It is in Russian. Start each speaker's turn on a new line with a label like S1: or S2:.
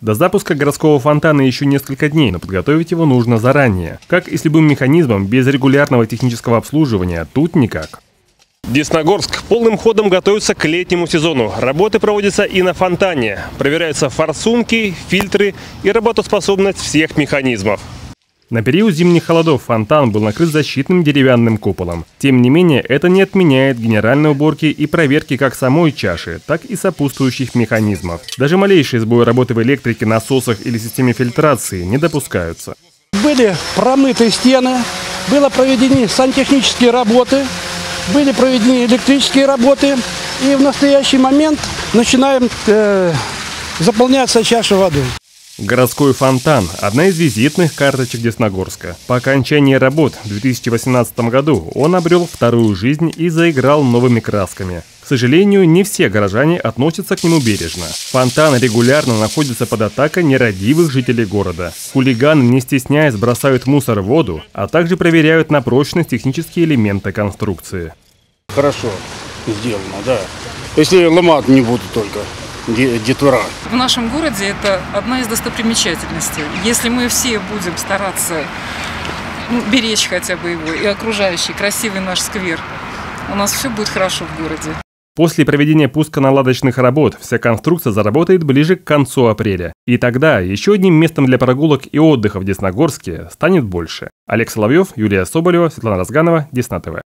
S1: До запуска городского фонтана еще несколько дней, но подготовить его нужно заранее. Как и с любым механизмом, без регулярного технического обслуживания тут никак. Десногорск полным ходом готовится к летнему сезону. Работы проводятся и на фонтане. Проверяются форсунки, фильтры и работоспособность всех механизмов. На период зимних холодов фонтан был накрыт защитным деревянным куполом. Тем не менее, это не отменяет генеральной уборки и проверки как самой чаши, так и сопутствующих механизмов. Даже малейшие сбои работы в электрике, насосах или системе фильтрации не допускаются.
S2: Были промыты стены, были проведены сантехнические работы, были проведены электрические работы. И в настоящий момент начинаем заполняться чаша водой.
S1: Городской фонтан – одна из визитных карточек Десногорска. По окончании работ в 2018 году он обрел вторую жизнь и заиграл новыми красками. К сожалению, не все горожане относятся к нему бережно. Фонтан регулярно находится под атакой нерадивых жителей города. Хулиганы, не стесняясь, бросают мусор в воду, а также проверяют на прочность технические элементы конструкции.
S3: Хорошо сделано, да. Если ломать не будут только. Детвора.
S4: В нашем городе это одна из достопримечательностей. Если мы все будем стараться беречь хотя бы его и окружающий красивый наш сквер, у нас все будет хорошо в городе.
S1: После проведения пусконаладочных работ вся конструкция заработает ближе к концу апреля. И тогда еще одним местом для прогулок и отдыха в Десногорске станет больше. Олег Соловьев, Юлия Соболева, Светлана Разганова, Десна ТВ.